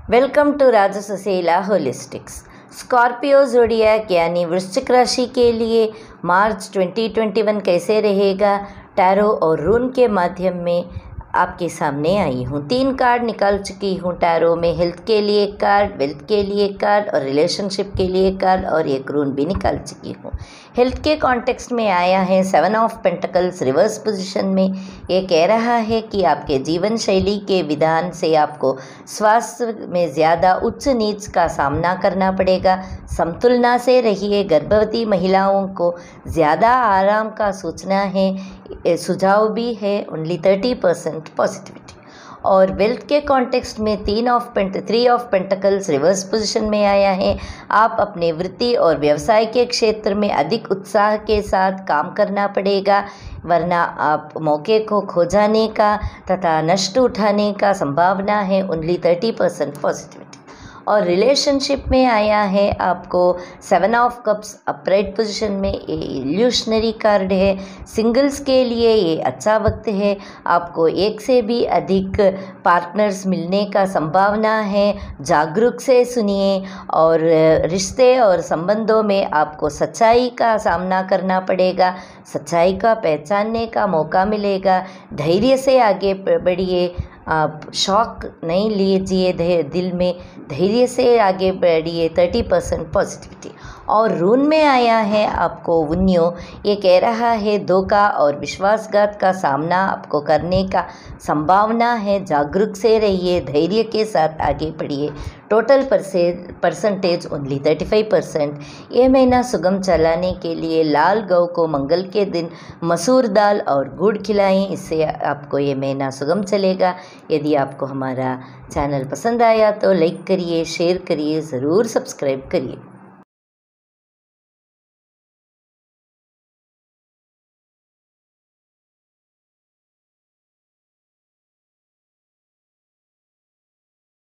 Welcome to Rajsushila holistics. Scorpio zodiac यानी वृश्चिक राशि के लिए मार्च 2021 कैसे रहेगा, टैरो और रून के माध्यम में आपके सामने आई हूँ। 3 कार्ड निकाल चुकी हूँ टैरो में। हेल्थ के लिए एक कार्ड, वेल्थ के लिए एक कार्ड और रिलेशनशिप के लिए एक कार्ड और एक रून भी निकाल चुकी हूँ। हेल्थ के कॉन्टेक्स्ट में आया है 7 ऑफ पेंटिकल्स रिवर्स पोजीशन में। ये कह रहा है कि आपके जीवन शैली के विधान से आपको स्वास्थ्य में ज़्यादा उच्च नीच का सामना करना पड़ेगा। समतुलना से रहिए। गर्भवती महिलाओं को ज़्यादा आराम का सूचना है, सुझाव भी है। Only 30% positivity. और वेल्थ के कॉन्टेक्स्ट में 3 ऑफ पेंटिकल्स रिवर्स पोजीशन में आया है। आप अपने वृत्ति और व्यवसाय के क्षेत्र में अधिक उत्साह के साथ काम करना पड़ेगा, वरना आप मौके को खो जाने का तथा नष्ट उठाने का संभावना है। Only 30% positivity. और रिलेशनशिप में आया है आपको 7 ऑफ कप्स अपराइट पोजीशन में। ये इल्यूशनरी कार्ड है। सिंगल्स के लिए ये अच्छा वक्त है। आपको एक से भी अधिक पार्टनर्स मिलने का संभावना है। जागरूक से सुनिए। और रिश्ते और संबंधों में आपको सच्चाई का सामना करना पड़ेगा। सच्चाई का पहचानने का मौका मिलेगा। धैर्य से आगे बढ़िए। आप शॉक नहीं लीजिए, दिल में धैर्य से आगे बढ़िए। 30% पॉजिटिविटी। और रून में आया है आपको वुन्यो। ये कह रहा है धोखा और विश्वासघात का सामना आपको करने का संभावना है। जागरूक से रहिए, धैर्य के साथ आगे बढ़िए। Total percentage only 35%। ये महीना सुगम चलाने के लिए लाल गौ को मंगल के दिन मसूर दाल और गुड़ खिलाएं। इससे आपको ये महीना सुगम चलेगा। यदि आपको हमारा चैनल पसंद आया तो लाइक करिए, शेयर करिए, ज़रूर सब्सक्राइब करिए।